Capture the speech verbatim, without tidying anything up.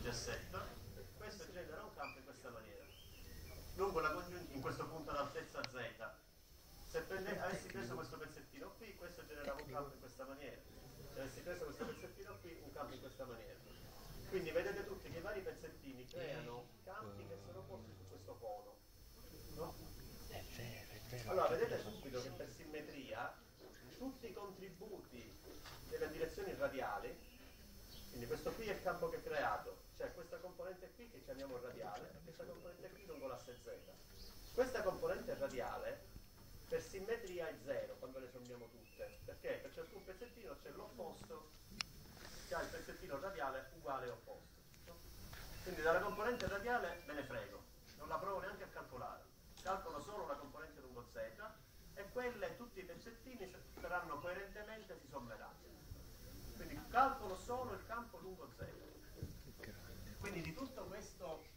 gessetto, questo genera un campo in questa maniera, lungo la congiunzione, in questo punto d'altezza z. Se prende, avessi preso questo pezzettino qui, questo generava un campo in questa maniera. Se avessi preso questo pezzettino qui, un campo in questa maniera. Quindi vedete tutti che i vari pezzettini creano campi che sono posti su questo cono. No? È vero, è vero. Allora vedete subito che per simmetria tutti i contributi delle direzioni radiali, quindi questo qui è il campo che è creato, cioè questa componente qui che chiamiamo radiale e questa componente qui lungo l'asse z. Questa componente radiale per simmetria è zero quando le sommiamo tutte, perché per ciascun pezzettino c'è l'opposto che ha il pezzettino radiale uguale e opposto. Quindi dalla componente radiale me ne frego, non la provo neanche a calcolare, calcolo solo la componente lungo z e quelle, tutti i pezzettini saranno coerentemente, si sommeranno. Quindi calcolo solo il campo lungo z. Quindi di tutto questo